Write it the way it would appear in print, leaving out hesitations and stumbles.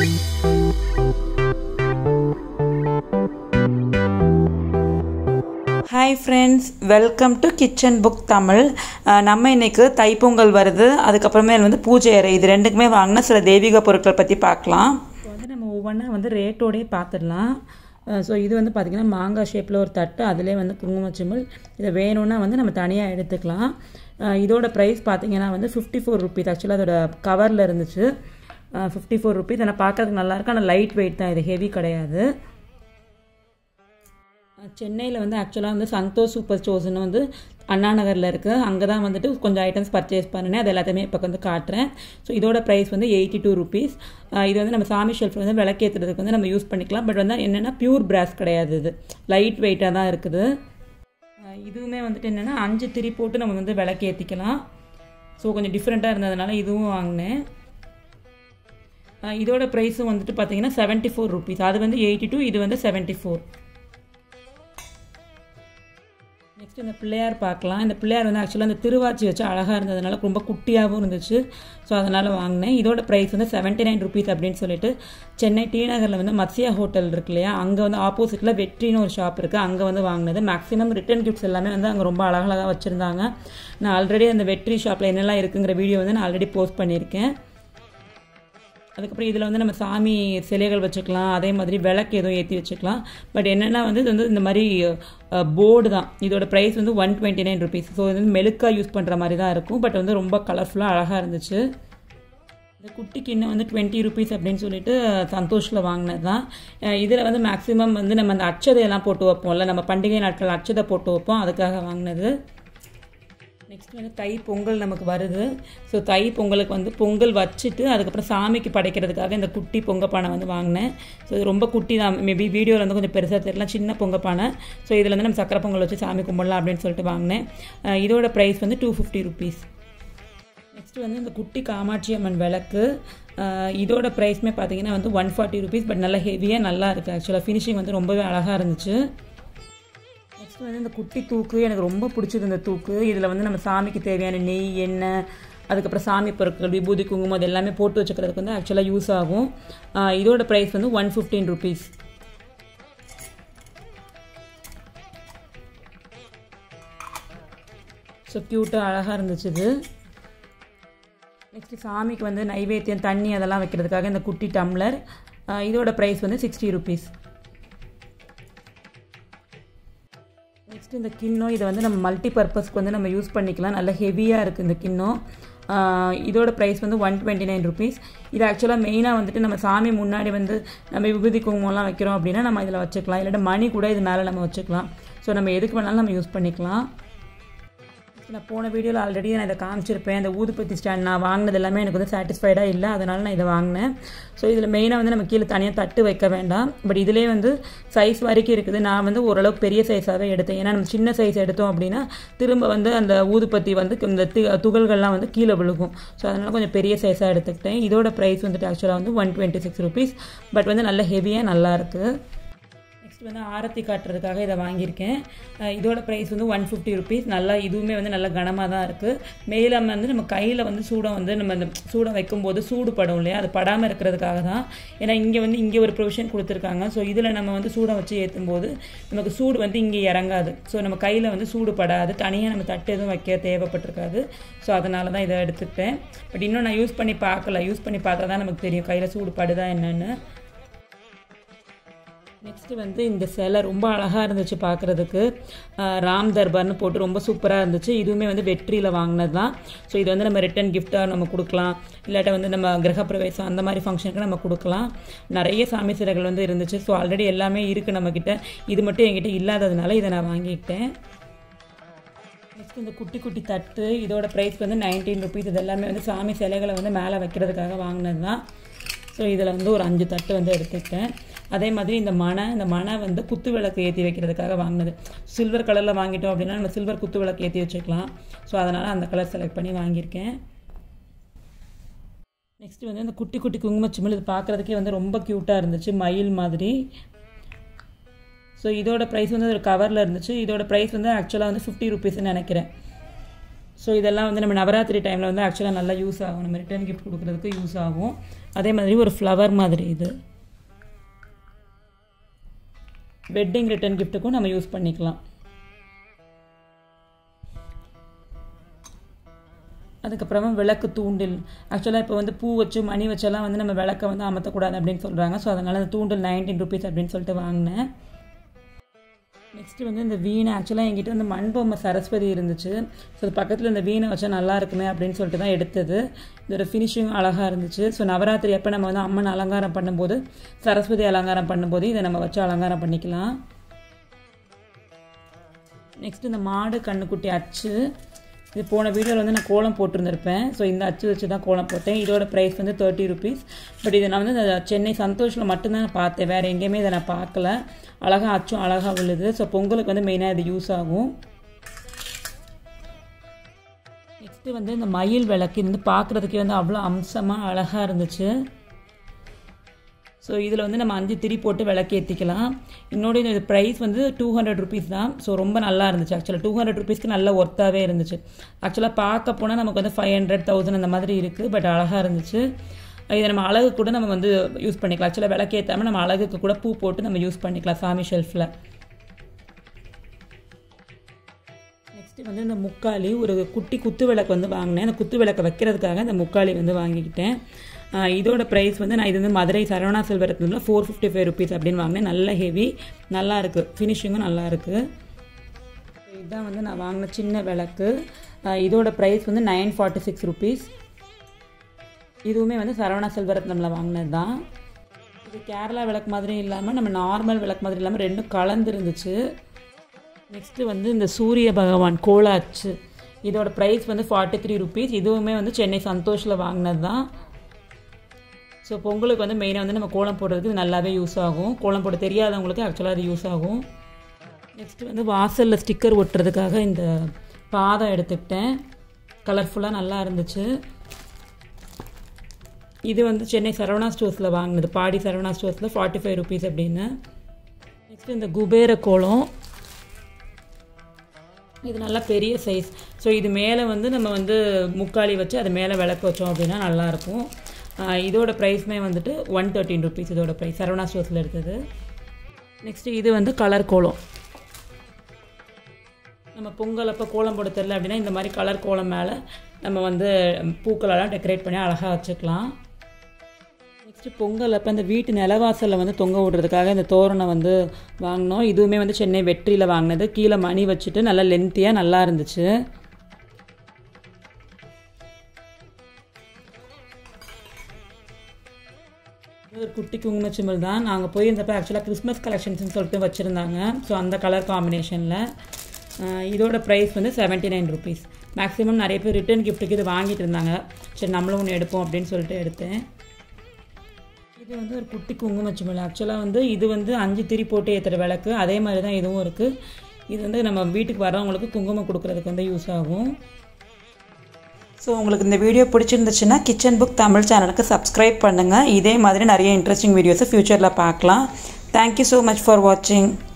Hi friends, welcome to Kitchen Book Tamil. நம்ம இன்னைக்கு தைப்பொங்கல் வருது, அதுக்கப்புறமே வந்து பூஜை அறை, இது ரெண்டுக்குமே வாங்கின சில தெய்வீக பொருட்கள் பற்றி பார்க்கலாம். இப்போ வந்து நம்ம ஒவ்வொன்றா வந்து ரேட்டோடே பார்த்துடலாம். ஸோ இது வந்து பார்த்திங்கன்னா மாங்காய் ஷேப்பில் ஒரு தட்டு, அதிலே வந்து குங்குமச்சிமிழ். இதை வேணும்னா வந்து நம்ம தனியாக எடுத்துக்கலாம். இதோட ப்ரைஸ் பார்த்திங்கன்னா வந்து 54 rupees. ஆக்சுவலாக அதோட கவரில் இருந்துச்சு 54 rupees. ஆனால் பார்க்கறதுக்கு நல்லாயிருக்கு, ஆனால் லைட் வெயிட் தான், இது ஹெவி கிடையாது. சென்னையில் வந்து ஆக்சுவலாக வந்து சந்தோஷ் சூப்பர் ஸ்டோர்ஸ்னு வந்து அண்ணா நகரில் இருக்குது. அங்கே தான் வந்துட்டு கொஞ்சம் ஐட்டம்ஸ் பர்ச்சேஸ் பண்ணினேன், அது எல்லாத்தையுமே இப்போ வந்து காட்டுறேன். ஸோ இதோட ப்ரைஸ் வந்து 82 rupees. இது வந்து நம்ம சாமி ஷெல்ஃபில் வந்து விளக்கேற்றுறதுக்கு வந்து நம்ம யூஸ் பண்ணிக்கலாம். பட் வந்து என்னென்னா பியூர் பிராஸ் கிடையாது, இது லைட் வெயிட்டாக தான் இருக்குது. இதுவுமே வந்துட்டு என்னென்னா 5 திரி போட்டு நம்ம வந்து விளக்கேற்றிக்கலாம். ஸோ கொஞ்சம் டிஃப்ரெண்ட்டாக இருந்ததுனால இதுவும் வாங்கினேன். இதோட ப்ரைஸும் வந்துட்டு பார்த்திங்கன்னா 74 rupees. அது வந்து 82, இது வந்து 74. நெக்ஸ்ட் இந்த பிள்ளையார் பார்க்கலாம். இந்த பிள்ளையார் வந்து ஆக்சுவலாக அந்த திருவாச்சி வச்சு அழகாக இருந்ததுனால ரொம்ப குட்டியாகவும் இருந்துச்சு. ஸோ அதனால் வாங்கினேன். இதோட ப்ரைஸ் வந்து 79 rupees அப்படின்னு சொல்லிட்டு சென்னை டி நகரில் வந்து மத்ஸ்யா ஹோட்டல் இருக்கு இல்லையா, அங்கே வந்து ஆப்போசிட்டில் வெற்றின்னு ஒரு ஷாப் இருக்குது, அங்கே வந்து வாங்கினது. மேக்ஸிமம் ரிட்டன் கிஃப்ட்ஸ் எல்லாமே வந்து அங்கே ரொம்ப அழகழகாக வச்சுருந்தாங்க. நான் ஆல்ரெடி அந்த வெற்றி ஷாப்பில் என்னெல்லாம் இருக்குங்கிற வீடியோ வந்து நான் ஆல்ரெடி போஸ்ட் பண்ணியிருக்கேன். அதுக்கப்புறம் இதில் வந்து நம்ம சாமி சிலைகள் வச்சுக்கலாம், அதே மாதிரி விளக்கு எதுவும் ஏற்றி வச்சுக்கலாம். பட் என்னென்னா வந்து இது வந்து இந்த மாதிரி போர்டு தான். இதோட ப்ரைஸ் வந்து 129 rupees. ஸோ இது வந்து மெழுக்காக யூஸ் பண்ணுற மாதிரி தான் இருக்கும். பட் வந்து ரொம்ப கலர்ஃபுல்லாக அழகாக இருந்துச்சு. இந்த குட்டி கிண்ணம் வந்து 20 rupees அப்படின்னு சொல்லிட்டு சந்தோஷில் வாங்கினது தான். இதில் வந்து மேக்ஸிமம் வந்து நம்ம அந்த அச்சதையெல்லாம் போட்டு வைப்போம்ல, நம்ம பண்டிகை நாட்கள் அச்சதை போட்டு வைப்போம், அதுக்காக வாங்கினது. நெக்ஸ்ட் வந்து தை பொங்கல் நமக்கு வருது. ஸோ தை பொங்கலுக்கு வந்து பொங்கல் வச்சுட்டு அதுக்கப்புறம் சாமிக்கு படைக்கிறதுக்காக இந்த குட்டி பொங்கப்பானை வந்து வாங்கினேன். ஸோ இது ரொம்ப குட்டி தான், மேபி வீடியோவில் வந்து கொஞ்சம் பெருசாக தெரியலாம், சின்ன பொங்கப்பானை. ஸோ இதில் வந்து நம்ம சக்கரை பொங்கல் வச்சு சாமி கும்பிடலாம் அப்படின்னு சொல்லிட்டு வாங்கினேன். இதோட ப்ரைஸ் வந்து 250 rupees. நெக்ஸ்ட்டு வந்து இந்த குட்டி காமாட்சி அம்மன் விளக்கு, இதோட ப்ரைஸ்மே பார்த்தீங்கன்னா வந்து 140 rupees. பட் நல்லா ஹெவியாக நல்லா இருக்குது. ஆக்சுவலாக ஃபினிஷிங் வந்து ரொம்பவே அழகாக இருந்துச்சு. நெக்ஸ்ட் வந்து இந்த குட்டி தூக்கு எனக்கு ரொம்ப பிடிச்சது. இந்த தூக்கு இதில் வந்து நம்ம சாமிக்கு தேவையான நெய், எண்ணெய், அதுக்கப்புறம் சாமி பொருட்கள், விபூதி, குங்குமம், அது எல்லாமே போட்டு வச்சுக்கிறதுக்கு வந்து ஆக்சுவலாக யூஸ் ஆகும். இதோட ப்ரைஸ் வந்து 115 rupees. ஸோ க்யூட்டாக அழகாக இருந்துச்சு இது. நெக்ஸ்ட்டு சாமிக்கு வந்து நைவேத்தியம், தண்ணி அதெல்லாம் வைக்கிறதுக்காக இந்த குட்டி டம்ளர், இதோட ப்ரைஸ் வந்து 60 rupees. நெக்ஸ்ட் இந்த கிண்ணம், இதை வந்து நம்ம மல்டி பர்பஸ்க்கு வந்து நம்ம யூஸ் பண்ணிக்கலாம். நல்லா ஹெவியாக இருக்குது இந்த கிண்ணம். இதோட ப்ரைஸ் வந்து 129 rupees. இது ஆக்சுவலாக மெயினாக வந்துட்டு நம்ம சாமி முன்னாடி வந்து நம்ம விபூதி குங்குமம்லாம் வைக்கிறோம் அப்படின்னா நம்ம இதில் வச்சுக்கலாம், இல்லாட்ட மணி கூட இது மேலே நம்ம வச்சுக்கலாம். ஸோ நம்ம எதுக்கு வேணாலும் நம்ம யூஸ் பண்ணிக்கலாம். நான் போன வீடியோவில் ஆல்ரெடி நான் இதை காமிச்சிருப்பேன். இந்த ஊதுபத்தி ஸ்டாண்ட் நான் வாங்கினது எல்லாமே எனக்கு வந்து சாட்டிஸ்ஃபைடாக இல்லை, அதனால் நான் இதை வாங்கினேன். ஸோ இதில் மெயினாக வந்து நம்ம கீழே தனியாக தட்டு வைக்க வேண்டாம். பட் இதிலே வந்து சைஸ் வரைக்கும் இருக்குது. நான் வந்து ஓரளவுக்கு பெரிய சைஸாகவே எடுத்தேன். ஏன்னா நம்ம சின்ன சைஸ் எடுத்தோம் அப்படின்னா திரும்ப வந்து அந்த ஊதுபத்தி வந்து இந்த துகள்கள்லாம் வந்து கீழே விழுகும். ஸோ அதனால் கொஞ்சம் பெரிய சைஸாக எடுத்துக்கிட்டேன். இதோட ப்ரைஸ் வந்துட்டு ஆக்சுவலாக வந்து 126 rupees. பட் வந்து நல்ல ஹெவியாக நல்லாயிருக்கு. வந்து ஆரத்தி காட்டுறதுக்காக இதை வாங்கியிருக்கேன். இதோட ப்ரைஸ் வந்து 150 rupees. நல்லா இதுவுமே வந்து நல்ல கனமாக தான் இருக்குது. மேலே வந்து நம்ம கையில் வந்து சூடம் வந்து நம்ம அந்த சூடம் வைக்கும்போது சூடு படும் இல்லையா, அது படாமல் இருக்கிறதுக்காக தான். ஏன்னா இங்கே ஒரு ப்ரொவிஷன் கொடுத்துருக்காங்க. ஸோ இதில் நம்ம வந்து சூடம் வச்சு ஏற்றும் போது நமக்கு சூடு வந்து இங்கே இறங்காது. ஸோ நம்ம கையில் வந்து சூடு படாது, தனியாக நம்ம தட்டு எதுவும் வைக்க தேவைப்பட்டிருக்காது. ஸோ அதனால தான் இதை எடுத்துக்கிட்டேன். பட் இன்னும் நான் யூஸ் பண்ணி பார்க்கல, யூஸ் பண்ணி பார்த்தா தான் நமக்கு தெரியும் கையில் சூடு படுதா என்னென்னு. நெக்ஸ்ட்டு வந்து இந்த சிலை ரொம்ப அழகாக இருந்துச்சு பார்க்குறதுக்கு. ராம் தர்பார்னு போட்டு ரொம்ப சூப்பராக இருந்துச்சு. இதுவுமே வந்து வெற்றியில் வாங்கினது தான். ஸோ இது வந்து நம்ம ரிட்டன் கிஃப்டாக நம்ம கொடுக்கலாம், இல்லாட்ட வந்து நம்ம கிரகப்பிரவேசம் அந்த மாதிரி ஃபங்க்ஷனுக்கு நம்ம கொடுக்கலாம். நிறைய சாமி சிலைகள் வந்து இருந்துச்சு. ஸோ ஆல்ரெடி எல்லாமே இருக்குது நம்மக்கிட்ட, இது மட்டும் என்கிட்ட இல்லாததுனால இதை நான் வாங்கிக்கிட்டேன். நெக்ஸ்ட் இந்த குட்டி குட்டி தட்டு, இதோட ப்ரைஸ் வந்து 19 rupees. இது எல்லாமே வந்து சாமி சிலைகளை வந்து மேலே வைக்கிறதுக்காக வாங்கினது தான். ஸோ இதில் வந்து ஒரு 5 தட்டு வந்து எடுத்துக்கிட்டேன். அதே மாதிரி இந்த மணை வந்து குத்து விளக்கு ஏற்றி வைக்கிறதுக்காக வாங்கினது. சில்வர் கலரில் வாங்கிட்டோம் அப்படின்னா நம்ம சில்வர் குத்து விளக்கு ஏற்றி வச்சுக்கலாம். ஸோ அதனால் அந்த கலர் செலக்ட் பண்ணி வாங்கியிருக்கேன். நெக்ஸ்ட் வந்து இந்த குட்டி குட்டி குங்குமச்சிமிழ், இது பார்க்குறதுக்கே வந்து ரொம்ப க்யூட்டாக இருந்துச்சு, மயில் மாதிரி. ஸோ இதோட ப்ரைஸ் வந்து ஒரு கவரில் இருந்துச்சு. இதோட ப்ரைஸ் வந்து ஆக்சுவலாக வந்து 50 rupeesன்னு நினைக்கிறேன். ஸோ இதெல்லாம் வந்து நம்ம நவராத்திரி டைமில் வந்து ஆக்சுவலாக நல்லா யூஸ் ஆகும், நம்ம ரிட்டர்ன் கிஃப்ட் கொடுக்குறதுக்கு யூஸ் ஆகும். அதே மாதிரி ஒரு ஃப்ளவர் மாதிரி இது வெட்டிங் ரிட்டர்ன் கிஃப்ட்டுக்கும் நம்ம யூஸ் பண்ணிக்கலாம். அதுக்கப்புறமா விளக்கு தூண்டில். ஆக்சுவலாக இப்போ வந்து பூ வச்சு மணி வச்செல்லாம் வந்து நம்ம விளக்கை வந்து அமர்த்தக்கூடாது அப்படின்னு சொல்கிறாங்க. ஸோ அதனால் அந்த தூண்டில் 19 rupees அப்படின்னு சொல்லிட்டு வாங்கினேன். நெக்ஸ்ட்டு வந்து இந்த வீணை. ஆக்சுவலாக என்கிட்ட வந்து மண்பொம்மை சரஸ்வதி இருந்துச்சு. ஸோ அது பக்கத்தில் இந்த வீணை வச்சா நல்லா இருக்குமே அப்படின்னு சொல்லிட்டு தான் எடுத்தது. இதோட ஃபினிஷிங் அழகாக இருந்துச்சு. ஸோ நவராத்திரி அப்போ நம்ம வந்து அம்மன் அலங்காரம் பண்ணும்போது, சரஸ்வதி அலங்காரம் பண்ணும்போது இதை நம்ம வச்சு அலங்காரம் பண்ணிக்கலாம். நெக்ஸ்ட்டு இந்த மாடு கண்ணுக்குட்டி அச்சு. இது போன வீடியோவில் வந்து நான் கோலம் போட்டிருந்திருப்பேன். ஸோ இந்த அச்சு வச்சு தான் கோலம் போட்டேன். இதோட ப்ரைஸ் வந்து 30 rupees. பட் இதை நான் வந்து சென்னை சந்தோஷில் மட்டும்தான் நான் பார்த்தேன், வேறு எங்கேயுமே இதை நான் பார்க்கல. அழகாக அச்சும் அழகாக விழுது. ஸோ பொங்கலுக்கு வந்து மெயினாக இது யூஸ் ஆகும். நெக்ஸ்ட்டு வந்து இந்த மயில் விளக்கு. இது வந்து பார்க்குறதுக்கே வந்து அவ்வளோ அம்சமாக அழகாக இருந்துச்சு. ஸோ இதில் வந்து நம்ம 5 திரி போட்டு விளக்கு ஏற்றிக்கலாம். இன்னொரு இது ப்ரைஸ் வந்து 200 rupees தான். ஸோ ரொம்ப நல்லா இருந்துச்சு. ஆக்சுவலாக 200 rupeesக்கு நல்ல ஒர்த்தாகவே இருந்துச்சு. ஆக்சுவலாக பார்க்க போனால் நமக்கு வந்து 500, 1000 அந்த மாதிரி இருக்குது. பட் அழகாக இருந்துச்சு. இதை நம்ம அழகு கூட நம்ம வந்து யூஸ் பண்ணிக்கலாம். ஆக்சுவலாக விளக்கு ஏற்றாமல் நம்ம அழகுக்கு கூட பூ போட்டு நம்ம யூஸ் பண்ணிக்கலாம் சாமி ஷெல்ஃபில். நெக்ஸ்ட்டு வந்து இந்த முக்காளி. ஒரு குட்டி குத்து விளக்கு வந்து வாங்கினேன். அந்த குத்து விளக்கை வைக்கிறதுக்காக இந்த முக்காளி வந்து வாங்கிக்கிட்டேன். இதோட ப்ரைஸ் வந்து நான் இது வந்து மதுரை சரவணா சில்வரத்தில் 455 rupees அப்படின்னு வாங்கினேன். நல்ல ஹெவி, நல்லா இருக்குது, ஃபினிஷிங்கும் நல்லா இருக்குது. இதுதான் வந்து நான் வாங்கின சின்ன விளக்கு. இதோட ப்ரைஸ் வந்து 946 rupees. இதுவுமே வந்து சரவணா சில்வரத்தில் வாங்கினது தான். இது கேரளா விளக்கு மாதிரி இல்லாமல் நம்ம நார்மல் விளக்கு மாதிரி இல்லாமல் ரெண்டும் கலந்து இருந்துச்சு. நெக்ஸ்ட்டு வந்து இந்த சூரிய பகவான் கோலாச்சு. இதோட ப்ரைஸ் வந்து 43 rupees. இதுவுமே வந்து சென்னை சந்தோஷில் வாங்கினது தான். ஸோ பொங்கலுக்கு வந்து மெயினாக வந்து நம்ம கோலம் போடுறதுக்கு நல்லாவே யூஸ் ஆகும். கோலம் போட தெரியாதவங்களுக்கு ஆக்சுவலாக அது யூஸ் ஆகும். நெக்ஸ்ட்டு வந்து வாசலில் ஸ்டிக்கர் ஒட்டுறதுக்காக இந்த பாதம் எடுத்துக்கிட்டேன். கலர்ஃபுல்லாக நல்லா இருந்துச்சு. இது வந்து சென்னை சரவணா ஸ்டோர்ஸில் வாங்கினது, பாடி சரவணா ஸ்டோர்ஸில் 45 rupees அப்படின்னு. நெக்ஸ்ட்டு இந்த குபேர கோலம். இது நல்லா பெரிய சைஸ். ஸோ இது மேலே வந்து நம்ம வந்து முக்காளி வச்சு அது மேலே விளக்கு வச்சோம் அப்படின்னா நல்லாயிருக்கும். இதோட ப்ரைஸுமே வந்துட்டு 113 rupees. இதோட ப்ரைஸ் சரவணா ஸ்டோர்ஸில் எடுத்தது. நெக்ஸ்ட்டு இது வந்து கலர் கோலம். நம்ம பொங்கல் அப்போ கோலம் போட தெரியல அப்படின்னா இந்த மாதிரி கலர் கோலம் மேலே நம்ம வந்து பூக்களெல்லாம் டெக்கரேட் பண்ணி அழகாக வச்சுக்கலாம். நெக்ஸ்ட்டு பொங்கல் அப்போ இந்த வீட்டு நிலவாசலில் வந்து தொங்க விடுறதுக்காக இந்த தோரணம் வந்து வாங்கினோம். இதுவுமே வந்து சென்னை வெற்றியில் வாங்கினது. கீழே மணி வச்சுட்டு நல்லா லென்த்தியாக நல்லா இருந்துச்சு. ஒரு குட்டி குங்குமச்சிமல் தான். நாங்கள் போயிருந்தப்போ ஆக்சுவலாக கிறிஸ்மஸ் கலெக்ஷன்ஸ்னு சொல்லிட்டு வச்சுருந்தாங்க. ஸோ அந்த கலர் காம்பினேஷனில். இதோட ப்ரைஸ் வந்து 79 rupees. மேக்ஸிமம் நிறைய பேர் ரிட்டர்ன் கிஃப்ட்டுக்கு இது வாங்கிட்டு இருந்தாங்க. சரி நம்மளும் ஒன்று எடுப்போம் அப்படின்னு சொல்லிட்டு எடுத்தேன். இது வந்து ஒரு குட்டி குங்குமச்சிமல். ஆக்சுவலாக வந்து இது வந்து 5 திரி போட்டு ஏற்றுற விளக்கு. அதே மாதிரி தான் இதுவும் இருக்குது. இது வந்து நம்ம வீட்டுக்கு வரவங்களுக்கு குங்குமம் கொடுக்குறதுக்கு வந்து யூஸ் ஆகும். ஸோ உங்களுக்கு இந்த வீடியோ பிடிச்சிருந்துச்சுன்னா கிச்சன் புக் தமிழ் சேனலுக்கு சப்ஸ்கிரைப் பண்ணுங்கள். இதே மாதிரி நிறைய இன்ட்ரெஸ்டிங் வீடியோஸை ஃப்யூச்சரில் பார்க்கலாம். தேங்க்யூ ஸோ மச் ஃபார் வாட்சிங்.